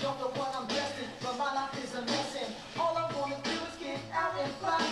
don't know what I'm dressed in, but my life is a mess and all I wanna do is get out and fly.